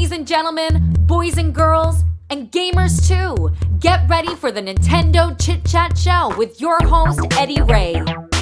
Ladies and gentlemen, boys and girls, and gamers too, get ready for the Nintendo Chit Chat Show with your host, Eddy Ray.